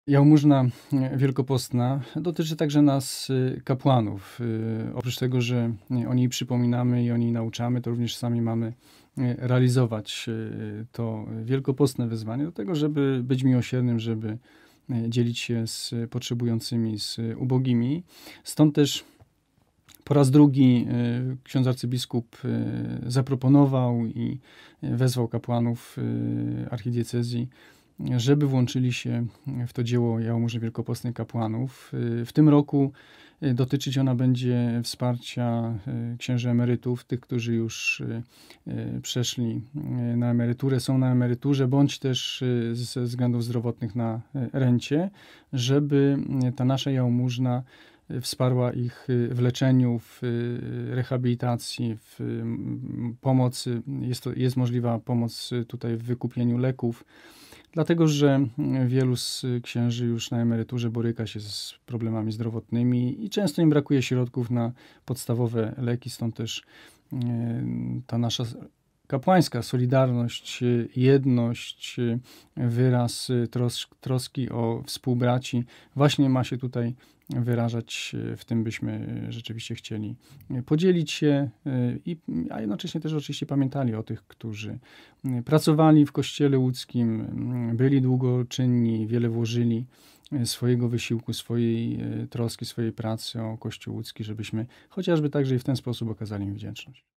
Jałmużna wielkopostna dotyczy także nas, kapłanów. Oprócz tego, że o niej przypominamy i o niej nauczamy, to również sami mamy realizować to wielkopostne wyzwanie do tego, żeby być miłosiernym, żeby dzielić się z potrzebującymi, z ubogimi. Stąd też po raz drugi ksiądz arcybiskup zaproponował i wezwał kapłanów archidiecezji, żeby włączyli się w to dzieło Jałmużny Wielkopostnej kapłanów. W tym roku dotyczyć ona będzie wsparcia księży emerytów, tych, którzy już przeszli na emeryturę, są na emeryturze, bądź też ze względów zdrowotnych na rencie, żeby ta nasza jałmużna wsparła ich w leczeniu, w rehabilitacji, w pomocy. Jest możliwa pomoc tutaj w wykupieniu leków, dlatego że wielu z księży już na emeryturze boryka się z problemami zdrowotnymi i często im brakuje środków na podstawowe leki, stąd też ta nasza kapłańska solidarność, jedność, wyraz troski o współbraci właśnie ma się tutaj wyrażać w tym, byśmy rzeczywiście chcieli podzielić się, a jednocześnie też oczywiście pamiętali o tych, którzy pracowali w Kościele łódzkim, byli długoczynni, wiele włożyli swojego wysiłku, swojej troski, swojej pracy o Kościół łódzki, żebyśmy chociażby także i w ten sposób okazali im wdzięczność.